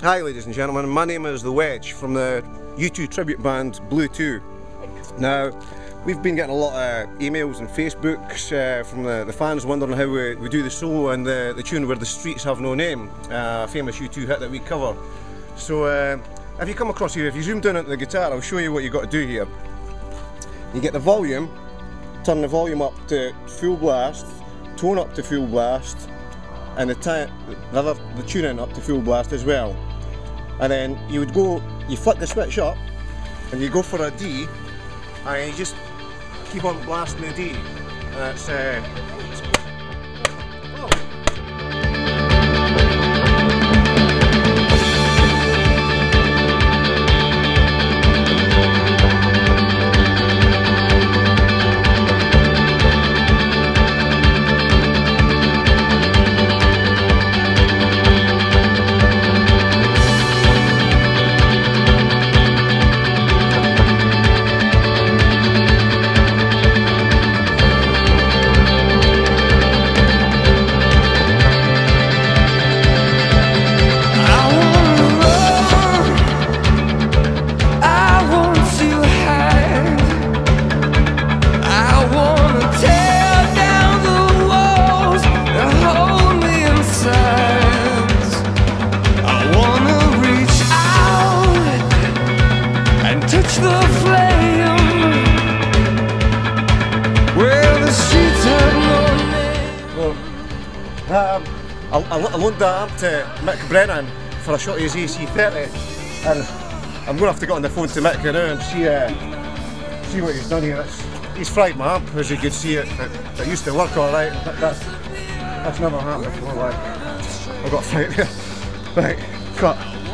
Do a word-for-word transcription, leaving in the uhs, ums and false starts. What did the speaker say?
Hi ladies and gentlemen, my name is The Wedge from the U two tribute band Blue two. Now, we've been getting a lot of emails and Facebooks uh, from the, the fans wondering how we, we do the solo and the, the tune Where the Streets Have No Name, uh, a famous U two hit that we cover. So uh, if you come across here, if you zoom down into the guitar, I'll show you what you've got to do here. You get the volume, turn the volume up to full blast, tone up to full blast, and the, the, other, the tuning up to full blast as well. And then you would go, you flick the switch up and you go for a D and you just keep on blasting the D. And it's, uh, it's oh. Um, I, I loaned that up to Mick Brennan for a shot of his A C thirty, and I'm going to have to get on the phone to Mick now and see uh, see what he's done here. It's, he's fried my amp, as you can see. It, it, it used to work alright, but that's, that's never happened before. Like, I've got a fight here. Right, cut.